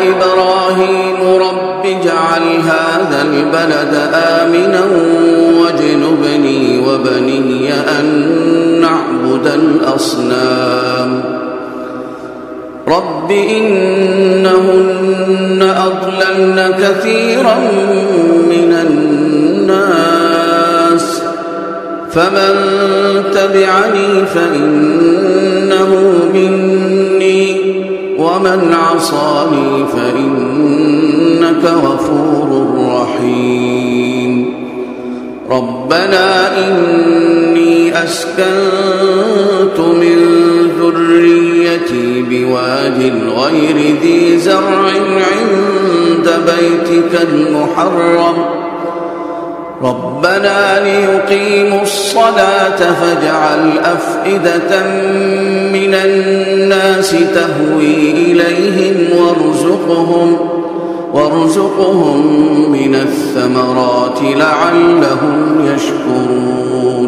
إبراهيم رب اجعل هذا البلد آمنا واجنبني وبني أن نعبد الأصنام رب إنهن أضللن كثيرا من الناس فمن تبعني فإنه مني ومن عصاني فإنك غفور رحيم ربنا إني أسكنت من ذريتي بواد غير ذي زرع عند بيتك المحرم ربنا ليقيموا الصلاة فاجعل أفئدة من الناس تهوي إليهم وارزقهم من الثمرات لعلهم يشكرون